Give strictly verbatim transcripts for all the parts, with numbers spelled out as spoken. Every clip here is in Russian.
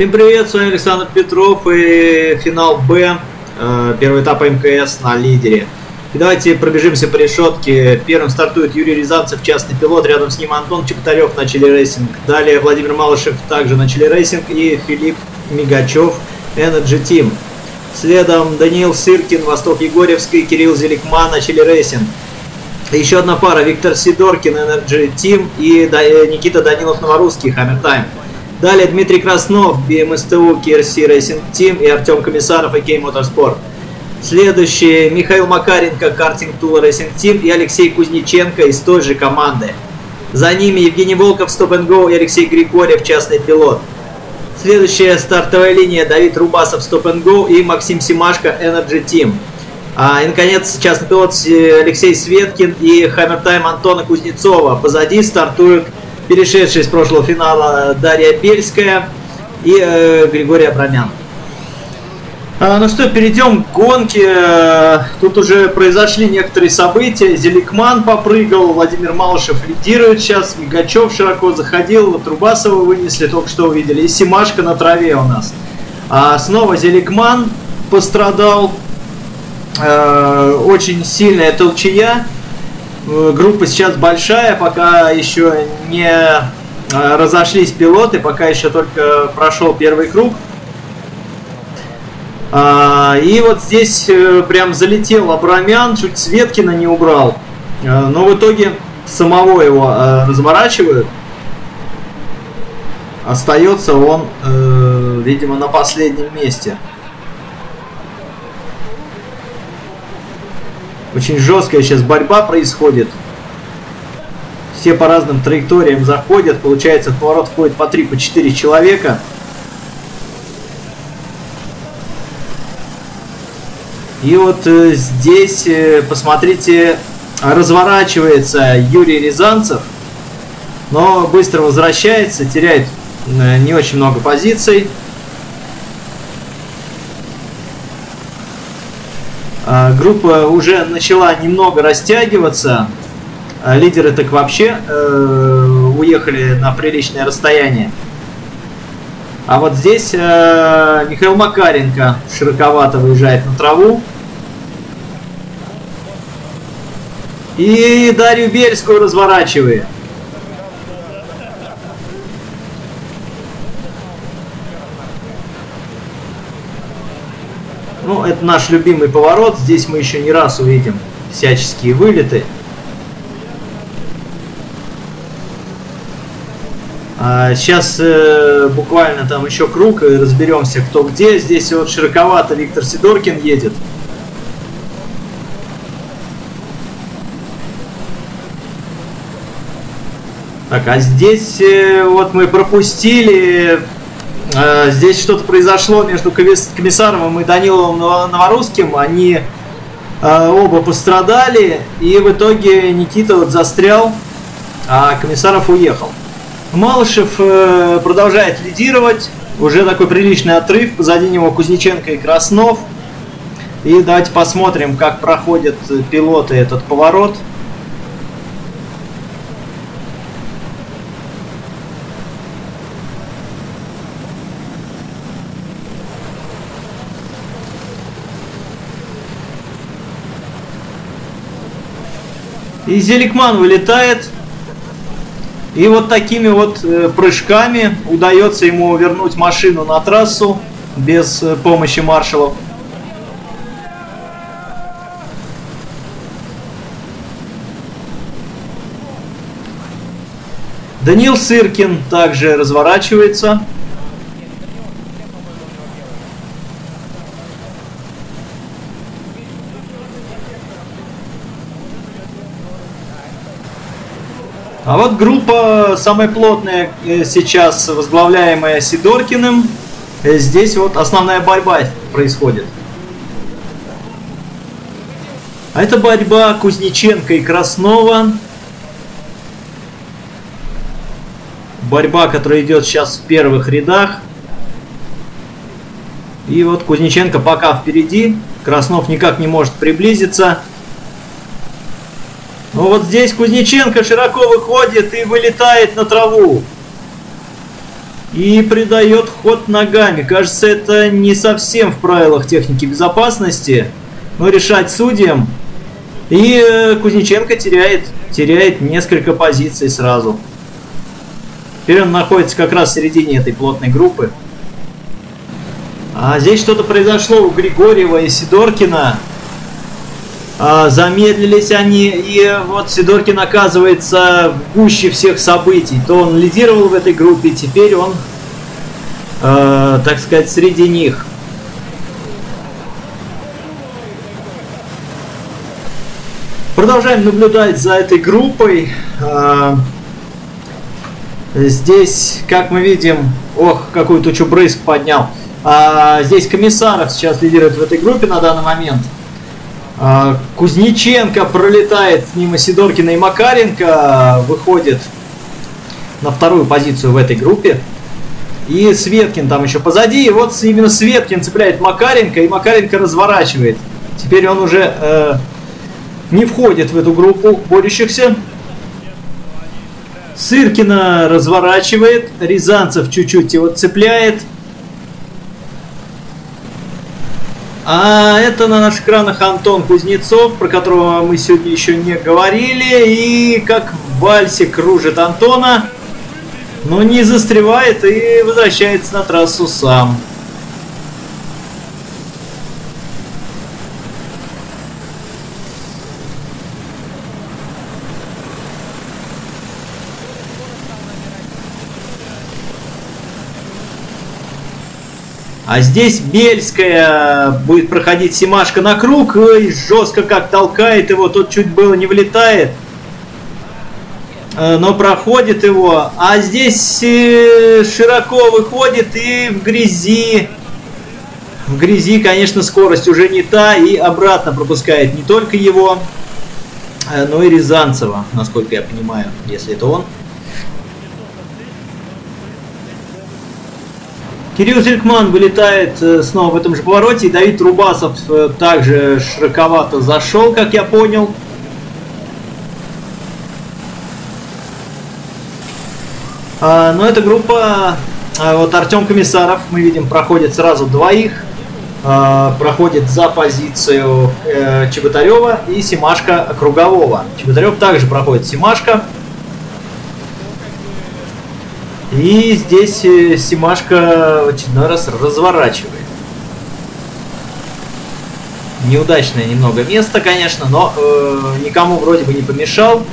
Всем привет, с вами Александр Петров и финал Б, первый этап МКС на лидере. И давайте пробежимся по решетке. Первым стартует Юрий Рязанцев, частный пилот, рядом с ним Антон Чеботарев на Чили Рейсинг. Далее Владимир Малышев также на Чили Рейсинг и Филипп Мигачев, Energy Team. Следом Даниил Сыркин, Восток Егорьевский, Кирилл Зеликман на Чили Рейсинг. Еще одна пара: Виктор Сидоркин, Energy Team, и Никита Данилов, Новорусский, Hammer Time. Далее Дмитрий Краснов, би эм эс тэ у, кей эр си Racing Team, и Артем Комиссаров, эй кей Motorsport. Следующие: Михаил Макаренко, Karting Tool Racing Team, и Алексей Кузнеченко из той же команды. За ними Евгений Волков, Stop and Go, и Алексей Григорьев, частный пилот. Следующая стартовая линия: Давид Рубасов, Stop and Go, и Максим Симашко, Energy Team. А, и, наконец, частный пилот Алексей Светкин и Hammer Time Антона Кузнецова. Позади стартуют перешедшие из прошлого финала Дарья Бельская и э, Григорий Абрамян. А, ну что, перейдем к гонке. Тут уже произошли некоторые события. Зеликман попрыгал, Владимир Малышев лидирует сейчас, Мигачев широко заходил, Трубасова вынесли, только что увидели, и Симашко на траве у нас. А снова Зеликман пострадал. Э, очень сильная толчая. Группа сейчас большая, пока еще не разошлись пилоты, пока еще только прошел первый круг. И вот здесь прям залетел Абрамян, чуть Светкина не убрал. Но в итоге самого его разворачивают. Остается он, видимо, на последнем месте. Очень жесткая сейчас борьба происходит. Все по разным траекториям заходят. Получается, в поворот входит по три, по четыре человека. И вот э, здесь, э, посмотрите, разворачивается Юрий Рязанцев. Но быстро возвращается, теряет э, не очень много позиций. Группа уже начала немного растягиваться. Лидеры так вообще э, уехали на приличное расстояние. А вот здесь э, Михаил Макаренко широковато выезжает на траву. И Дарью Бельскую разворачивает. Ну, это наш любимый поворот. Здесь мы еще не раз увидим всяческие вылеты. А сейчас э, буквально там еще круг, и разберемся, кто где. Здесь вот широковато Виктор Сидоркин едет. Так, а здесь э, вот мы пропустили... Здесь что-то произошло между Комиссаровым и Даниловым Новорусским. Они э, оба пострадали. И в итоге Никита вот застрял, а Комиссаров уехал. Малышев э, продолжает лидировать. Уже такой приличный отрыв. Позади него Кузнеченко и Краснов. И давайте посмотрим, как проходят пилоты этот поворот. И Зеликман вылетает. И вот такими вот э, прыжками удается ему вернуть машину на трассу без э, помощи маршалов. Даниил Сыркин также разворачивается. А вот группа самая плотная сейчас, возглавляемая Сидоркиным. Здесь вот основная борьба происходит. А это борьба Кузнеченко и Краснова. Борьба, которая идет сейчас в первых рядах. И вот Кузнеченко пока впереди. Краснов никак не может приблизиться. Но вот здесь Кузнеченко широко выходит и вылетает на траву. И придает ход ногами. Кажется, это не совсем в правилах техники безопасности. Но решать судьям. И э, Кузнеченко теряет, теряет несколько позиций сразу. Теперь он находится как раз в середине этой плотной группы. А здесь что-то произошло у Григорьева и Сидоркина. А, замедлились они. И вот Сидоркин оказывается в гуще всех событий. То он лидировал в этой группе, теперь он, э, так сказать, среди них. Продолжаем наблюдать за этой группой. Здесь, как мы видим, ох, какую тучу брызг поднял. Здесь Комиссаров сейчас лидирует в этой группе на данный момент. Кузнеченко пролетает мимо Сидоркина и Макаренко, выходит на вторую позицию в этой группе. И Светкин там еще позади. И вот именно Светкин цепляет Макаренко, и Макаренко разворачивает. Теперь он уже... Э, не входит в эту группу борющихся. Сыркина разворачивает. Рязанцев чуть-чуть его цепляет. А это на наших экранах Антон Кузнецов, про которого мы сегодня еще не говорили. И как в вальсе кружит Антона. Но не застревает и возвращается на трассу сам. А здесь Бельская будет проходить Семашко на круг. И жестко как толкает его. Тот чуть было не влетает. Но проходит его. А здесь широко выходит и в грязи. В грязи, конечно, скорость уже не та. И обратно пропускает не только его, но и Рязанцева, насколько я понимаю, если это он. Кирилл Зелькман вылетает снова в этом же повороте. И Давид Рубасов также широковато зашел, как я понял. А, но эта группа, а, вот Артем Комиссаров, мы видим, проходит сразу двоих. А, проходит за позицию э, Чеботарева и Семашко Кругового. Чеботарев также проходит Семашко. И здесь Семашко в очередной раз разворачивает. Неудачное немного место, конечно, но э, никому вроде бы не помешал.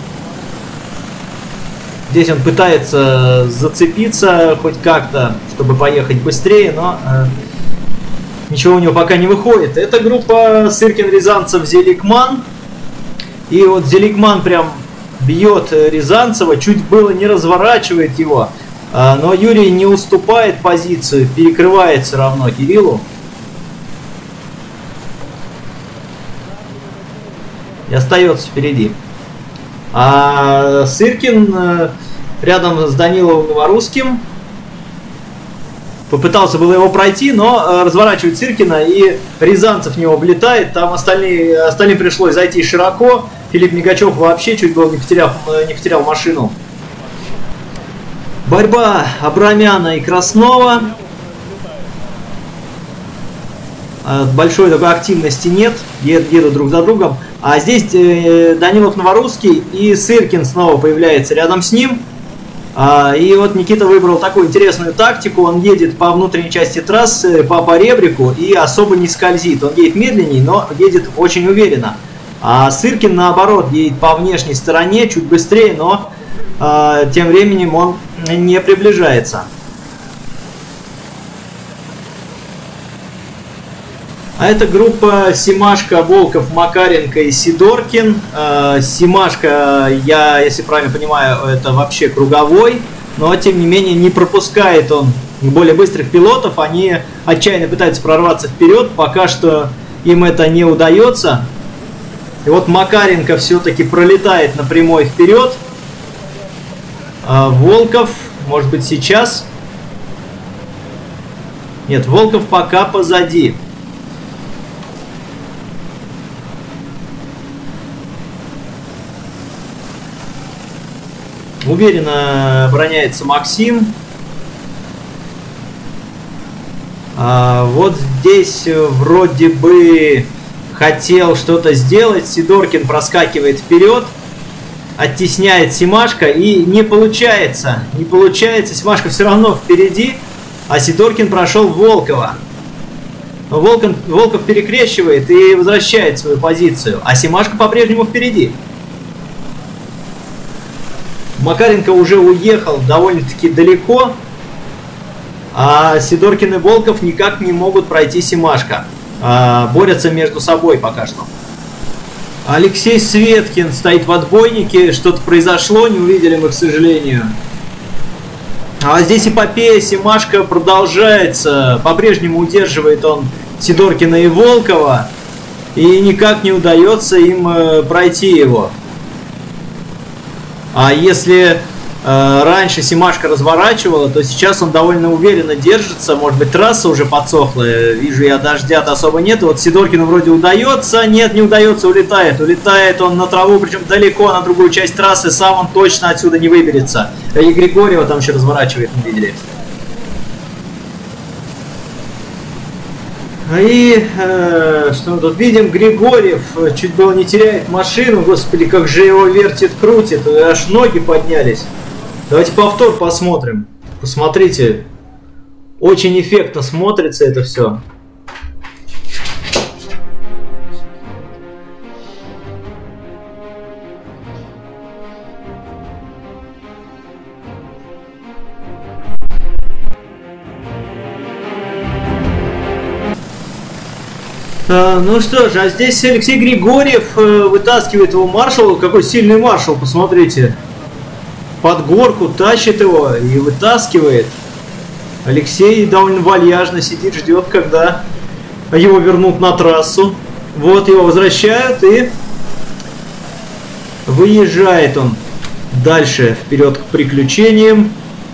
Здесь он пытается зацепиться хоть как-то, чтобы поехать быстрее, но э, ничего у него пока не выходит. Это группа Сыркин, Рязанцев, Зеликман. И вот Зеликман прям... бьет Рязанцева, чуть было не разворачивает его, но Юрий не уступает позицию, перекрывает все равно Кириллу. И остается впереди. А Сыркин рядом с Даниловым Новорусским попытался было его пройти, но разворачивает Сыркина, и Рязанцев в него влетает. Там остальные, остальным пришлось зайти широко. Филипп Мигачев вообще чуть было не потерял, не потерял машину. Борьба Абрамяна и Краснова. Большой такой активности нет. Едут друг за другом. А здесь Данилов Новорусский и Сыркин снова появляется рядом с ним. И вот Никита выбрал такую интересную тактику. Он едет по внутренней части трассы, по поребрику, и особо не скользит. Он едет медленнее, но едет очень уверенно. А Сыркин, наоборот, едет по внешней стороне, чуть быстрее, но э, тем временем он не приближается. А это группа Семашко, Волков, Макаренко и Сидоркин. Э, Семашко, я, если правильно понимаю, это вообще круговой, но тем не менее не пропускает он более быстрых пилотов. Они отчаянно пытаются прорваться вперед, пока что им это не удается. И вот Макаренко все-таки пролетает на прямой вперед. А Волков, может быть, сейчас? Нет, Волков пока позади. Уверенно обороняется Максим. А, вот здесь вроде бы хотел что-то сделать. Сидоркин проскакивает вперед, оттесняет Семашко, и не получается. Не получается. Семашко все равно впереди, а Сидоркин прошел Волкова. Волков, Волков перекрещивает и возвращает свою позицию, а Семашко по-прежнему впереди. Макаренко уже уехал довольно-таки далеко, а Сидоркин и Волков никак не могут пройти Семашко. А, борются между собой пока что. Алексей Светкин стоит в отбойнике. Что-то произошло, не увидели мы, к сожалению. А здесь эпопея Семашко продолжается. По-прежнему удерживает он Сидоркина и Волкова. И никак не удается им э, пройти его. А если э, раньше Семашко разворачивала, то сейчас он довольно уверенно держится. Может быть, трасса уже подсохла. Вижу я, дождя-то особо нет. Вот Сидоркину вроде удается. Нет, не удается, улетает. Улетает он на траву, причем далеко, на другую часть трассы. Сам он точно отсюда не выберется. И Григорьева там еще разворачивает, мы видели. И э, что мы тут видим? Григорьев чуть было не теряет машину. Господи, как же его вертит, крутит. Аж ноги поднялись. Давайте повтор посмотрим. Посмотрите. Очень эффектно смотрится это все. А, ну что же, а здесь Алексей Григорьев э, вытаскивает его маршал. Какой сильный маршал, посмотрите. Под горку тащит его и вытаскивает. Алексей довольно вальяжно сидит, ждет, когда его вернут на трассу. Вот его возвращают, и выезжает он дальше вперед к приключениям.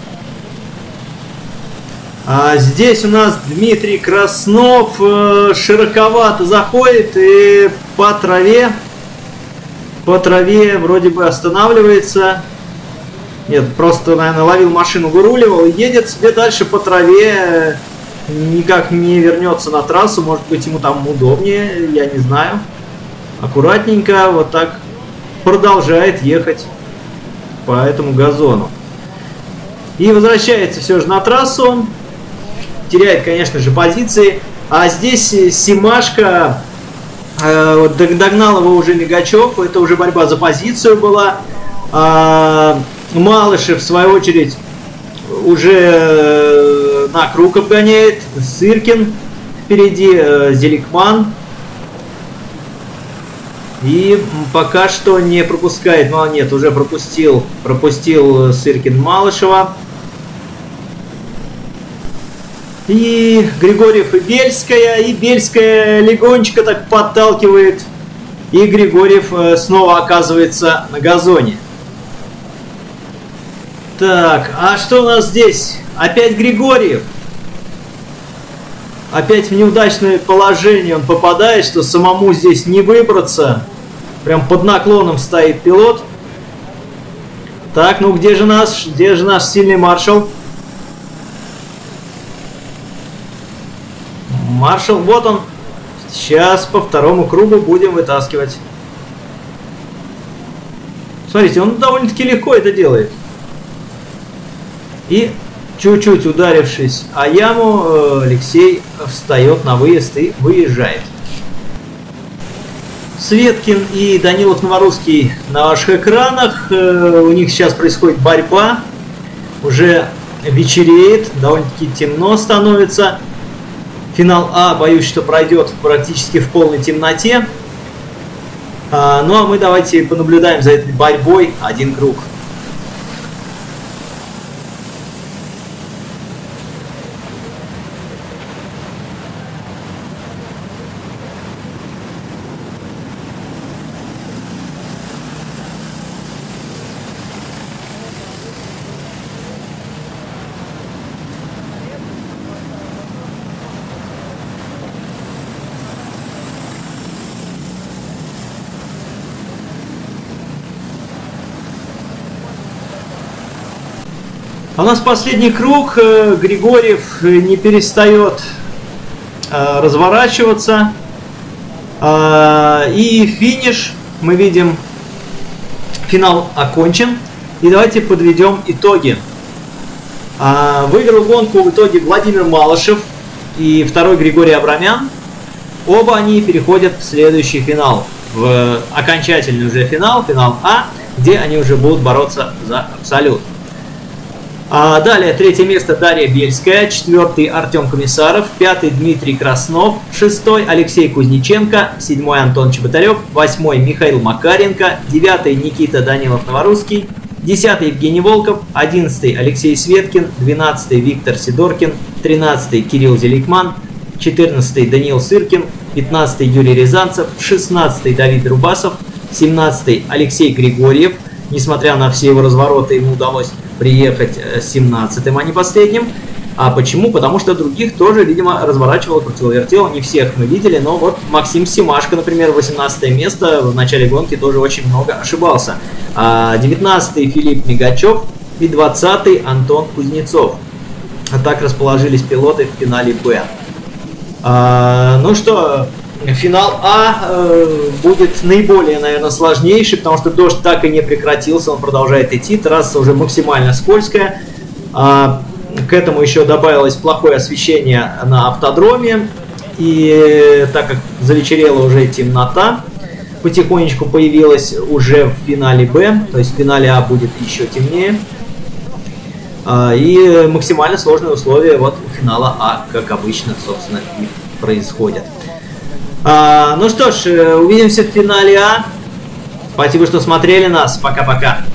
А здесь у нас Дмитрий Краснов э, широковато заходит и по траве, по траве вроде бы останавливается. Нет, просто, наверное, ловил машину, выруливал и едет себе дальше по траве. Никак не вернется на трассу, может быть, ему там удобнее, я не знаю. Аккуратненько вот так продолжает ехать по этому газону. И возвращается все же на трассу. Теряет, конечно же, позиции. А здесь Семашко, э, догнал его уже Мигачев. Это уже борьба за позицию была. А Малышев, в свою очередь, уже на круг обгоняет. Сыркин впереди, э, Зеликман. И пока что не пропускает. Ну, нет, уже пропустил, пропустил Сыркин Малышева. И Григорьев и Бельская. И Бельская легонечко так подталкивает. И Григорьев снова оказывается на газоне. Так, а что у нас здесь? Опять Григорьев. Опять в неудачное положение он попадает, что самому здесь не выбраться. Прям под наклоном стоит пилот. Так, ну где же наш, где же наш сильный маршал? Маршал, вот он. Сейчас по второму кругу будем вытаскивать. Смотрите, он довольно-таки легко это делает. И чуть-чуть ударившись о яму, Алексей встает на выезд и выезжает. Светкин и Данилов Новорусский на ваших экранах. У них сейчас происходит борьба. Уже вечереет, довольно-таки темно становится. Финал А, боюсь, что пройдет практически в полной темноте. А, ну а мы давайте понаблюдаем за этой борьбой один круг. А у нас последний круг. Григорьев не перестает э, разворачиваться. Э, и финиш, мы видим, финал окончен. И давайте подведем итоги. Э, выиграл гонку в итоге Владимир Малышев и второй Григорий Абрамян. Оба они переходят в следующий финал, в окончательный уже финал, финал А, где они уже будут бороться за абсолют. А далее третье место Дарья Бельская, четвертый Артем Комиссаров, пятый Дмитрий Краснов, шестой Алексей Кузнеченко, седьмой Антон Чеботарев, восьмой Михаил Макаренко, девятый Никита Данилов-Новорусский, десятый Евгений Волков, одиннадцатый Алексей Светкин, двенадцатый Виктор Сидоркин, тринадцатый Кирилл Зеликман, четырнадцатый Даниил Сыркин, пятнадцатый Юрий Рязанцев, шестнадцатый Давид Рубасов, семнадцатый Алексей Григорьев. Несмотря на все его развороты, ему удалось приехать семнадцатым, а не последним. А почему? Потому что других тоже, видимо, разворачивал, крутил, вертел. Не всех мы видели, но вот Максим Симашко, например, восемнадцатое место в начале гонки тоже очень много ошибался. девятнадцатый Филипп Мигачев и двадцатый Антон Кузнецов. А так расположились пилоты в финале Б. А, ну что, финал А э, будет наиболее, наверное, сложнейший, потому что дождь так и не прекратился, он продолжает идти, трасса уже максимально скользкая. А, к этому еще добавилось плохое освещение на автодроме, и так как завечерела уже темнота, потихонечку появилась уже в финале Б, то есть в финале А будет еще темнее. И максимально сложные условия вот у финала А, как обычно, собственно, и происходят. А, ну что ж, увидимся в финале А. Спасибо, что смотрели нас. Пока-пока.